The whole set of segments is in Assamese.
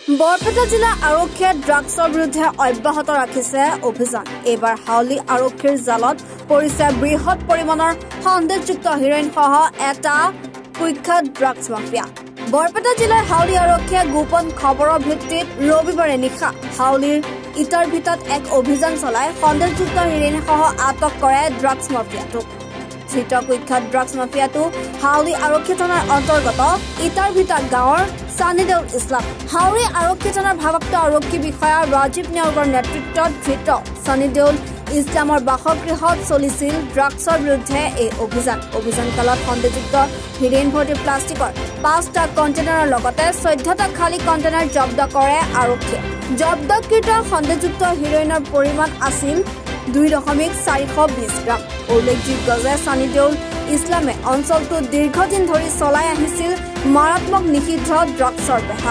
বৰপেটা জিলা আৰক্ষীয়ে ড্ৰাগছৰ বিৰুদ্ধে অব্যাহত ৰাখিছে অভিযান। এইবাৰ হাউলি আৰক্ষীৰ জালত পৰিছে বৃহৎ পৰিমাণৰ সন্দেহযুক্ত হিৰোইনসহ এটা কুখ্যাত ড্ৰাগছ মাফিয়া। বৰপেটা জিলাৰ হাউলি আৰক্ষীয়ে গোপন খবৰৰ ভিত্তিত ৰবিবাৰে নিশা হাউলিৰ ইটাৰ ভিটাত এক অভিযান চলাই সন্দেহযুক্ত হিৰোইনসহ আটক কৰে ড্ৰাগছ মাফিয়াটোক। ধৃত কুখ্যাত ড্ৰাগছ মাফিয়াটো হাউলি আৰক্ষী থানাৰ অন্তৰ্গত ইটাৰ ভিটা গাঁৱৰ সানিদেউল ইছলাম। হাউলি আৰক্ষী থানাৰ ভাৰপ্ৰাপ্ত আৰক্ষী বিষয়া ৰাজীৱ নেওগৰ নেতৃত্বত ধৃত সানিদেউল ইছলামৰ বাসগৃহত চলিছিল ড্ৰাগছৰ বিৰুদ্ধে এই অভিযানকালত সন্দেহযুক্ত হিৰোইন ভৰ্তি প্লাষ্টিকৰ 5টা কণ্টেইনাৰৰ লগতে 14টা খালী কণ্টেইনাৰ জব্দ কৰে আৰক্ষীয়ে। জব্দকৃত সন্দেহযুক্ত হিৰোইনৰ পৰিমাণ আছিল 2.420 গ্ৰাম। উল্লেখযোগ্য যে সানিদেউল ইছলামে অঞ্চলটো দীৰ্ঘদিন ধৰি চলাই আহিছিল মাৰাত্মক নিষিদ্ধ ড্ৰাগছৰ বেহা।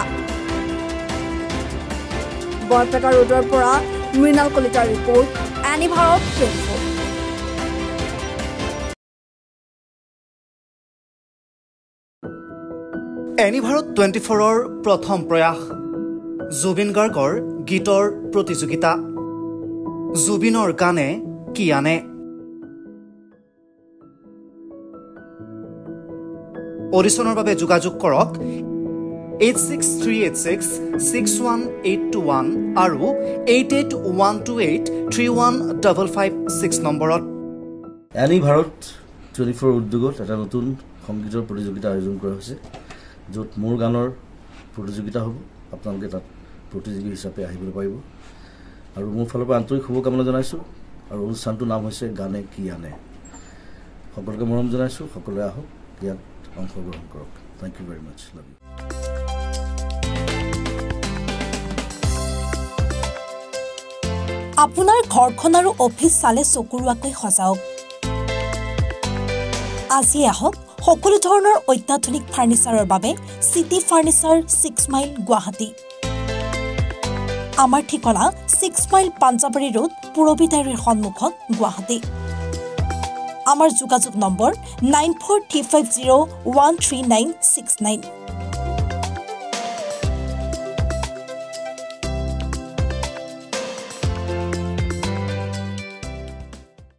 বৰপেটা ৰোডৰ পৰা মৃণাল কলিতাৰ ৰিপৰ্ট, এনি ভাৰত 24। এনি ভাৰত 24ৰ প্ৰথম প্ৰয়াস জুবিন গাৰ্গৰ গীতৰ প্ৰতিযোগিতা। জুবিনৰ গানে কি আনে? অডিশ্যনৰ বাবে যোগাযোগ কৰক 8638661821 আৰু 8812831556 নম্বৰত। এনি ভাৰত 24 উদ্যোগত এটা নতুন সংগীতৰ প্ৰতিযোগিতা আয়োজন কৰা হৈছে, য'ত মোৰ গানৰ প্ৰতিযোগিতা হ'ব। আপোনালোকে তাত প্ৰতিযোগী হিচাপে আহিবলৈ পাৰিব আৰু মোৰ ফালৰ পৰা আন্তৰিক শুভকামনা জনাইছোঁ। আৰু অনুষ্ঠানটোৰ নাম হৈছে গানে কি আনে। সকলোকে মৰম জনাইছোঁ, সকলোৱে আহক, ইয়াত অংশগ্ৰহণ কৰক। Thank you very much. Love you. আপোনাৰ ঘৰখন আৰু অফিচ চালে চকুৰোৱাকৈ সজাওক। আজি আহক সকলো ধৰণৰ অত্যাধুনিক ফাৰ্নিচাৰৰ বাবে চিটি ফাৰ্নিচাৰ 6 মাইল গুৱাহাটী। আমাৰ ঠিকনা 6 মাইল পাঞ্জাবাৰী ৰোড, পুৰবী ডায়েৰীৰ সন্মুখত, গুৱাহাটী। আমাৰ যোগাযোগ নম্বৰ 9435013969।